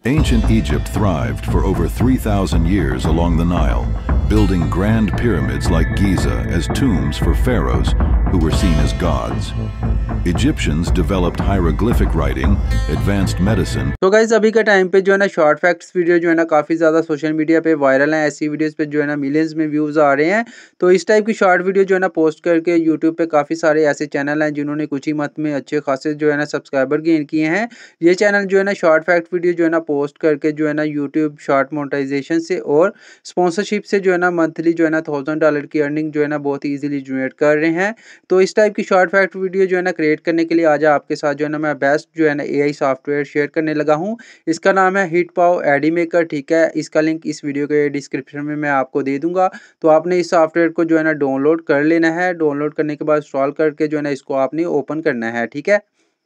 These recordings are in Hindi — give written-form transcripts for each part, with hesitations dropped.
Ancient Egypt thrived for over 3,000 years along the Nile, building grand pyramids like Giza as tombs for pharaohs who were seen as gods. Egyptians developed hieroglyphic writing, advanced medicine. तो गाइज अभी का टाइम पे जो है ना शॉर्ट फैक्ट्स वीडियो जो है ना काफ़ी ज़्यादा सोशल मीडिया पे वायरल हैं। ऐसी वीडियोस पे जो है ना मिलियंस में व्यूज़ आ रहे हैं। तो इस टाइप की शॉर्ट वीडियो जो है ना पोस्ट करके यूट्यूब पे काफ़ी सारे ऐसे चैनल हैं जिन्होंने कुछ ही मंथ में अच्छे खासे जो है ना सब्सक्राइबर गेन किए हैं। ये चैनल जो है ना शॉर्ट फैक्ट वीडियो जो है ना पोस्ट करके जो है ना यूट्यूब शॉर्ट मोनेटाइजेशन से और स्पॉन्सरशिप से जो है ना मंथली जो है ना $1000 की अर्निंग जो है ना बहुत ही ईजिली जनरेट कर रहे हैं। तो इस टाइप की शॉर्ट फैक्ट वीडियो जो है ना क्रिएट करने के लिए आज आपके साथ जो है ना मैं बेस्ट जो है ना AI सॉफ्टवेयर शेयर करने लगा हूँ। इसका नाम है हिटपाव एडी मेकर, ठीक है। इसका लिंक इस वीडियो के डिस्क्रिप्शन में मैं आपको दे दूंगा। तो आपने इस सॉफ्टवेयर को जो है ना डाउनलोड कर लेना है। डाउनलोड करने के बाद इंस्टॉल करके जो है ना इसको आपने ओपन करना है, ठीक है।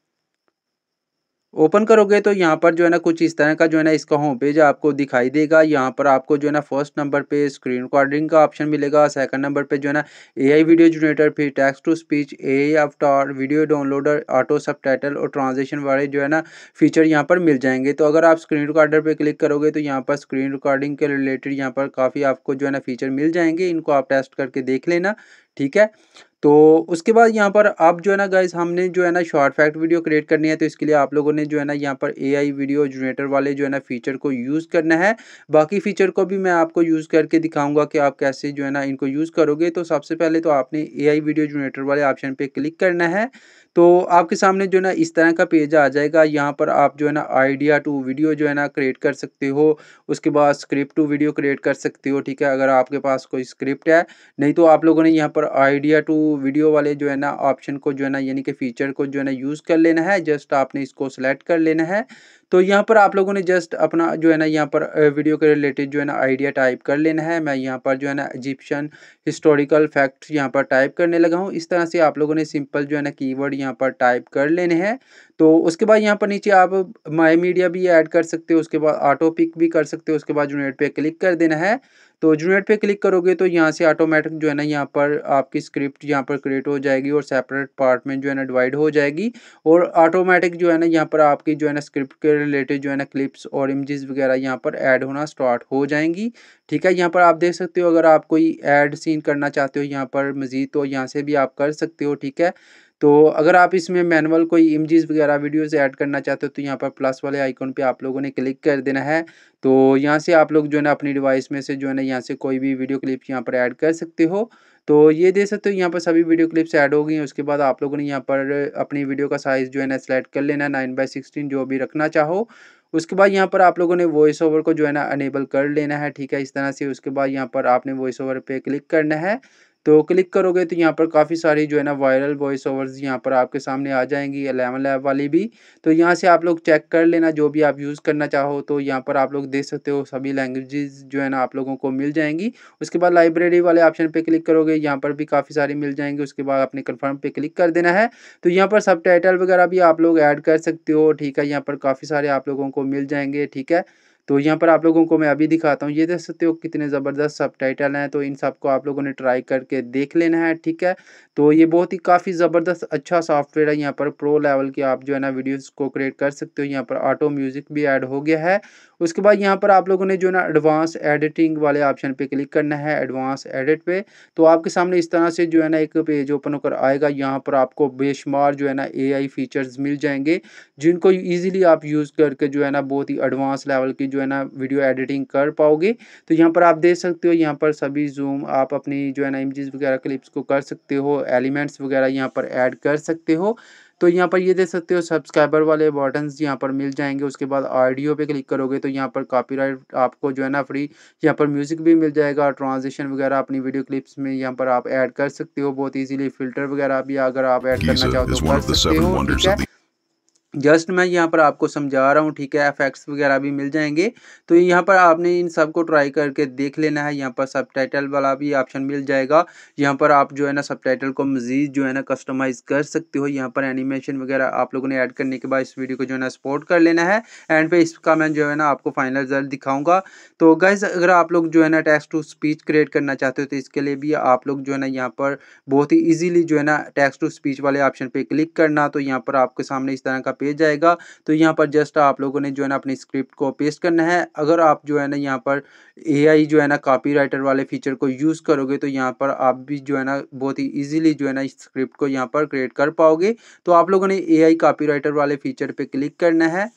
ओपन करोगे तो यहाँ पर जो है ना कुछ इस तरह का जो है ना इसका होम पेज आपको दिखाई देगा। यहाँ पर आपको जो है ना फर्स्ट नंबर पे स्क्रीन रिकॉर्डिंग का ऑप्शन मिलेगा। सेकंड नंबर पे जो है ना AI वीडियो जनरेटर, फिर text to speech, AI avatar, video downloader, auto subtitle और ट्रांसलेशन वाले जो है ना फीचर यहाँ पर मिल जाएंगे। तो अगर आप स्क्रीन रिकॉर्डर पे क्लिक करोगे तो यहाँ पर स्क्रीन रिकॉर्डिंग के रिलेटेड यहाँ पर काफ़ी आपको जो है ना फीचर मिल जाएंगे। इनको आप टेस्ट करके देख लेना, ठीक है। तो उसके बाद यहाँ पर आप जो है ना गाइस हमने जो है ना शॉर्ट फैक्ट वीडियो क्रिएट करनी है। तो इसके लिए आप लोगों ने जो है ना यहाँ पर AI वीडियो जनरेटर वाले जो है ना फीचर को यूज़ करना है। बाकी फीचर को भी मैं आपको यूज़ करके दिखाऊंगा कि आप कैसे जो है ना इनको यूज़ करोगे। तो सबसे पहले तो आपने AI वीडियो जनरेटर वाले ऑप्शन पे क्लिक करना है। तो आपके सामने जो है ना इस तरह का पेज आ जाएगा। यहाँ पर आप जो है ना आइडिया टू वीडियो जो है ना क्रिएट कर सकते हो। उसके बाद स्क्रिप्ट टू वीडियो क्रिएट कर सकते हो, ठीक है, अगर आपके पास कोई स्क्रिप्ट है। नहीं तो आप लोगों ने यहाँ पर आइडिया टू वीडियो वाले जो है ना ऑप्शन को जो है ना यानी कि फीचर को जो है ना यूज़ कर लेना है। जस्ट आपने इसको सेलेक्ट कर लेना है। तो यहाँ पर आप लोगों ने जस्ट अपना जो है ना यहाँ पर वीडियो के रिलेटेड जो है ना आइडिया टाइप कर लेना है। मैं यहाँ पर जो है ना इजिप्शियन हिस्टोरिकल फैक्ट्स यहाँ पर टाइप करने लगा हूँ। इस तरह से आप लोगों ने सिंपल जो है ना कीवर्ड यहाँ पर टाइप कर लेने हैं। तो उसके बाद यहाँ पर नीचे आप माई मीडिया भी ऐड कर सकते हो। उसके बाद ऑटो पिक भी कर सकते हो। उसके बाद जनरेट पे क्लिक कर देना है। तो जनरेट पे क्लिक करोगे तो यहाँ से ऑटोमेटिक जो है ना यहाँ पर आपकी स्क्रिप्ट यहाँ पर क्रिएट हो जाएगी और सेपरेट पार्ट में जो है ना डिवाइड हो जाएगी। और ऑटोमेटिक जो है ना यहाँ पर आपकी जो है ना स्क्रिप्ट के रिलेटेड जो है ना क्लिप्स और इमेजेस वगैरह यहाँ पर ऐड होना स्टार्ट हो जाएंगी, ठीक है। यहाँ पर आप देख सकते हो अगर आप कोई ऐड सीन करना चाहते हो यहाँ पर मज़ीद तो यहाँ से भी आप कर सकते हो, ठीक है। तो अगर आप इसमें मैनुअल कोई इमेजेस वगैरह वीडियोस ऐड करना चाहते हो तो यहाँ पर प्लस वाले आइकॉन पे आप लोगों ने क्लिक कर देना है। तो यहाँ से आप लोग जो है ना अपनी डिवाइस में से जो है ना यहाँ से कोई भी वीडियो क्लिप्स यहाँ पर ऐड कर सकते हो। तो ये देख सकते हो यहाँ पर सभी वीडियो क्लिप्स ऐड हो गई हैं। उसके बाद आप लोगों ने यहाँ पर अपनी वीडियो का साइज़ जो है ना सेलेक्ट कर लेना है, 9:16 जो भी रखना चाहो। उसके बाद यहाँ पर आप लोगों ने वॉइस ओवर को जो है ना अनेबल कर लेना है, ठीक है, इस तरह से। उसके बाद यहाँ पर आपने वॉइस ओवर पे क्लिक करना है। तो क्लिक करोगे तो यहाँ पर काफ़ी सारी जो है ना वायरल वॉइस ओवर्स यहाँ पर आपके सामने आ जाएंगी, 11 लैब वाली भी। तो यहाँ से आप लोग चेक कर लेना जो भी आप यूज़ करना चाहो। तो यहाँ पर आप लोग देख सकते हो सभी लैंग्वेजेस जो है ना आप लोगों को मिल जाएंगी। उसके बाद लाइब्रेरी वाले ऑप्शन पे क्लिक करोगे, यहाँ पर भी काफ़ी सारी मिल जाएंगी। उसके बाद आपने कन्फर्म पे क्लिक कर देना है। तो यहाँ पर सबटाइटल वगैरह भी आप लोग ऐड कर सकते हो, ठीक है। यहाँ पर काफ़ी सारे आप लोगों को मिल जाएंगे, ठीक है। तो यहाँ पर आप लोगों को मैं अभी दिखाता हूँ। ये देख सकते हो कितने ज़बरदस्त सबटाइटल हैं। तो इन सब को आप लोगों ने ट्राई करके देख लेना है, ठीक है। तो ये बहुत ही काफ़ी ज़बरदस्त अच्छा सॉफ्टवेयर है। यहाँ पर प्रो लेवल की आप जो है ना वीडियोस को क्रिएट कर सकते हो। यहाँ पर ऑटो म्यूज़िक भी ऐड हो गया है। उसके बाद यहाँ पर आप लोगों ने जो है ना एडवांस एडिटिंग वाले ऑप्शन पे क्लिक करना है, एडवांस एडिट पे। तो आपके सामने इस तरह से जो है ना एक पेज ओपन होकर आएगा। यहाँ पर आपको बेशुमार जो है ना AI फीचर्स मिल जाएंगे जिनको ईजिली आप यूज़ करके जो है ना बहुत ही एडवांस लेवल की जो है ना वीडियो एडिटिंग कर पाओगे। तो यहाँ पर आप देख सकते हो यहाँ पर सभी जूम आप अपनी जो है ना इमेजेस वगैरह क्लिप्स को कर सकते हो, एलिमेंट्स वगैरह यहाँ पर ऐड कर सकते हो। तो यहाँ पर ये देख सकते हो सब्सक्राइबर वाले बटन्स यहाँ पर मिल जाएंगे। उसके बाद ऑडियो पे क्लिक करोगे तो यहाँ पर कॉपीराइट आपको जो है ना फ्री यहाँ पर म्यूज़िक भी मिल जाएगा। ट्रांजिशन वगैरह अपनी वीडियो क्लिप्स में यहाँ पर आप ऐड कर सकते हो बहुत इजीली। फिल्टर वगैरह भी अगर आप ऐड करना चाहो तो कर सकते हो, ठीक है। जस्ट मैं यहाँ पर आपको समझा रहा हूँ, ठीक है। इफेक्ट्स वगैरह भी मिल जाएंगे। तो यहाँ पर आपने इन सब को ट्राई करके देख लेना है। यहाँ पर सबटाइटल वाला भी ऑप्शन मिल जाएगा। यहाँ पर आप जो है ना सबटाइटल को मज़ीद जो है ना कस्टमाइज़ कर सकते हो। यहाँ पर एनिमेशन वगैरह आप लोगों ने ऐड करने के बाद इस वीडियो को जो है ना सपोर्ट कर लेना है। एंड पे इसका मैं जो है ना आपको फाइनल रिजल्ट दिखाऊंगा। तो गाइस अगर आप लोग जो है ना टेक्स्ट टू स्पीच क्रिएट करना चाहते हो तो इसके लिए भी आप लोग जो है ना यहाँ पर बहुत ही ईजिली जो है ना टेक्स्ट टू स्पीच वाले ऑप्शन पर क्लिक करना। तो यहाँ पर आपके सामने इस तरह का पेज आएगा। तो यहाँ पर जस्ट आप लोगों ने जो है ना अपनी स्क्रिप्ट को पेस्ट करना है। अगर आप जो है ना यहाँ पर एआई जो है ना कॉपीराइटर वाले फीचर को यूज़ करोगे तो यहाँ पर आप भी जो है ना बहुत ही ईजिली जो है ना इस स्क्रिप्ट को यहाँ पर क्रिएट कर पाओगे। तो आप लोगों ने एआई कॉपीराइटर वाले फीचर पे क्लिक करना है।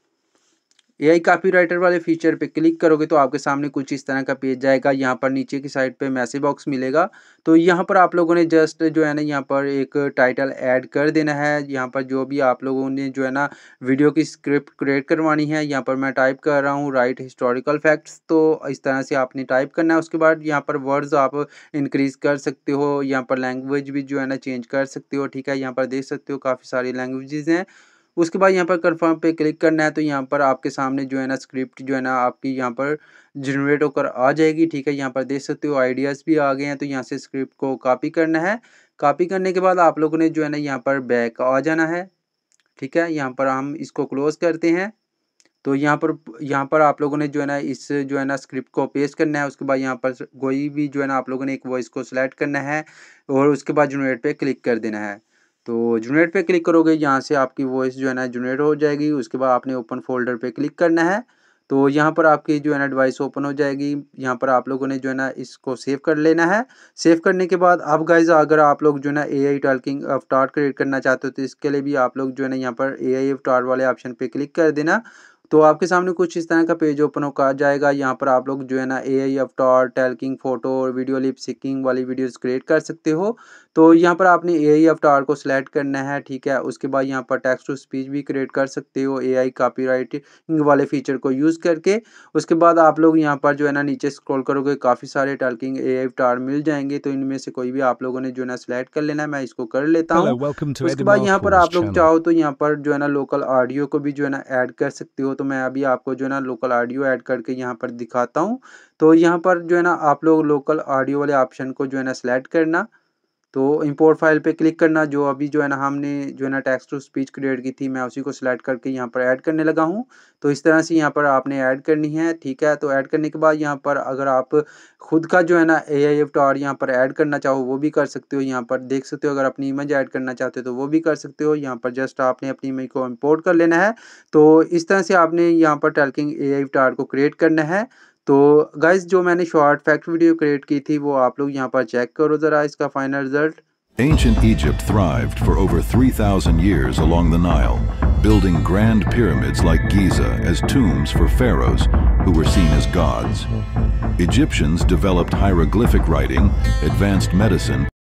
एआई कॉपीराइटर वाले फीचर पे क्लिक करोगे तो आपके सामने कुछ इस तरह का पेज जाएगा। यहाँ पर नीचे की साइड पे मैसेज बॉक्स मिलेगा। तो यहाँ पर आप लोगों ने जस्ट जो है ना यहाँ पर एक टाइटल ऐड कर देना है। यहाँ पर जो भी आप लोगों ने जो है ना वीडियो की स्क्रिप्ट क्रिएट करवानी है, यहाँ पर मैं टाइप कर रहा हूँ राइट हिस्टोरिकल फैक्ट्स। तो इस तरह से आपने टाइप करना है। उसके बाद यहाँ पर वर्ड्स आप इंक्रीज कर सकते हो, यहाँ पर लैंग्वेज भी जो है ना चेंज कर सकते हो। ठीक है, यहाँ पर देख सकते हो काफ़ी सारी लैंग्वेजेस हैं। उसके बाद यहाँ पर कन्फर्म पे क्लिक करना है। तो यहाँ पर आपके सामने जो है ना स्क्रिप्ट जो है ना आपकी यहाँ पर जनरेट होकर आ जाएगी। ठीक है, यहाँ पर देख सकते हो आइडियाज़ भी आ गए हैं। तो यहाँ से स्क्रिप्ट को कॉपी करना है। कॉपी करने के बाद आप लोगों ने जो है ना यहाँ पर बैक आ जाना है। ठीक है, यहाँ पर हम इसको क्लोज़ करते हैं। तो यहाँ पर आप लोगों ने जो है ना इस जो है ना स्क्रिप्ट को पेस्ट करना है। उसके बाद यहाँ पर कोई भी जो है ना आप लोगों ने एक वॉइस को सिलेक्ट करना है और उसके बाद जनरेट पे क्लिक कर देना है। तो जनरेट पे क्लिक करोगे, यहाँ से आपकी वॉइस जो है ना जनरेट हो जाएगी। उसके बाद आपने ओपन फोल्डर पे क्लिक करना है। तो यहाँ पर आपकी जो है ना डिवाइस ओपन हो जाएगी। यहाँ पर आप लोगों ने जो है ना इसको सेव कर लेना है। सेव करने के बाद अब गाइज अगर आप लोग जो है ना एआई टॉकिंग अवतार क्रिएट करना चाहते हो तो इसके लिए भी आप लोग जो है ना यहाँ पर एआई अवतार वाले ऑप्शन पे क्लिक कर देना। तो आपके सामने कुछ इस तरह का पेज ओपन होकर जाएगा। यहाँ पर आप लोग जो है ना एआई अवतार, टैल्किंग, फोटो और वीडियो लिप सिंकिंग वाली वीडियोस क्रिएट कर सकते हो। तो यहाँ पर आपने एआई अवतार को सिलेक्ट करना है। ठीक है, उसके बाद यहाँ पर टेक्स्ट टू स्पीच भी क्रिएट कर सकते हो एआई कॉपीराइटिंग वाले फीचर को यूज़ करके। उसके बाद आप लोग यहाँ पर जो है ना नीचे स्क्रॉल करोगे, काफ़ी सारे टैल्किंग एआई अवतार मिल जाएंगे। तो इनमें से कोई भी आप लोगों ने जो है ना सिलेक्ट कर लेना है। मैं इसको कर लेता हूँ। उसके बाद यहाँ पर आप लोग चाहो तो यहाँ पर जो है ना लोकल ऑडियो को भी जो है ना ऐड कर सकते हो। तो मैं अभी आपको जो है ना लोकल ऑडियो ऐड करके यहाँ पर दिखाता हूँ। तो यहाँ पर जो है ना आप लोग लोकल ऑडियो वाले ऑप्शन को जो है ना सिलेक्ट करना। तो इंपोर्ट फाइल पे क्लिक करना। जो अभी जो है ना हमने जो है ना टेक्स्ट टू स्पीच क्रिएट की थी, मैं उसी को सिलेक्ट करके यहाँ पर ऐड करने लगा हूँ। तो इस तरह से यहाँ पर आपने ऐड करनी है। ठीक है, तो ऐड करने के बाद यहाँ पर अगर आप खुद का जो है ना एआई अवतार यहाँ पर ऐड करना चाहो वो भी कर सकते हो। यहाँ पर देख सकते हो अगर अपनी इमेज ऐड करना चाहते हो तो वो भी कर सकते हो। यहाँ पर जस्ट आपने अपनी इमेज को इम्पोर्ट कर लेना है। तो इस तरह से आपने यहाँ पर टैल्किंग एआई अवतार को क्रिएट करना है। तो गाइज जो मैंने शॉर्ट फैक्ट वीडियो क्रिएट की थी वो आप लोग यहाँ पर चेक करो ज़रा इसका final result. Ancient Egypt thrived for over 3,000 years along the Nile, building grand pyramids like Giza as tombs for pharaohs who were seen as gods. Egyptians developed hieroglyphic writing, advanced medicine,